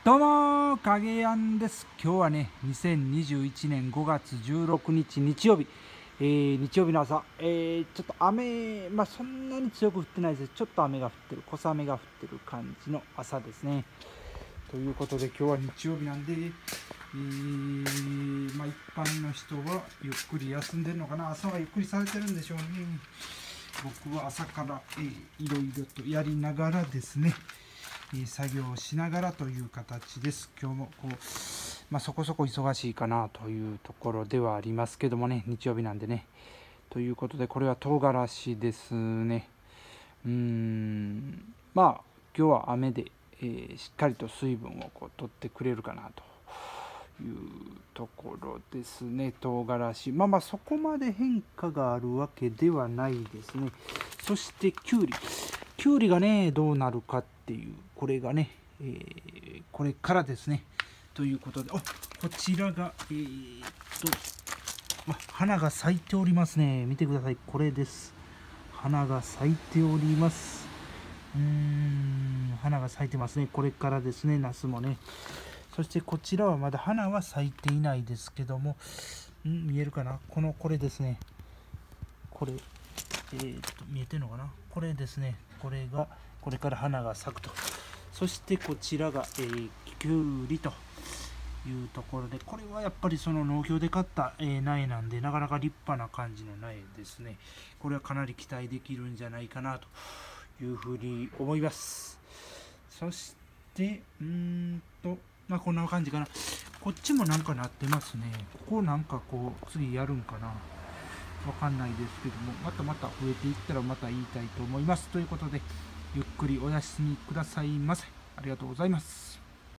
どうも影やんです。今日はね2021年5月16日日曜日、日曜日の朝、ちょっと雨、そんなに強く降ってないです。ちょっと雨が降ってる、小雨が降ってる感じの朝ですね。ということで今日は日曜日なんで、一般の人はゆっくり休んでるのかな。朝はゆっくりされてるんでしょうね。僕は朝から、いろいろとやりながらですね、作業をしながらという形です。今日もそこそこ忙しいかなというところではありますけどもね、日曜日なんでね。ということで、これは唐辛子ですね。今日は雨で、しっかりと水分を取ってくれるかなというところですね。唐辛子。そこまで変化があるわけではないですね。そしてきゅうり。きゅうりがね、どうなるかっていう、これがね、これからですね。ということで、こちらが、花が咲いておりますね。見てください。これです。花が咲いております。花が咲いてますね。これからですね、ナスもね。そしてこちらはまだ花は咲いていないですけども、見えるかな。これですね。これ、見えてるのかな。これですね。これがこれから花が咲くと。そしてこちらが、きゅうりというところで、これはやっぱりその農協で買った、苗なんで、なかなか立派な感じの苗ですね。これはかなり期待できるんじゃないかなというふうに思います。そしてこんな感じかな。こっちもなんかなってますね。ここなんか次やるんかな、わかんないですけども、また増えていったらまた言いたいと思います。ということで、ゆっくりお休みくださいませ。ありがとうございます。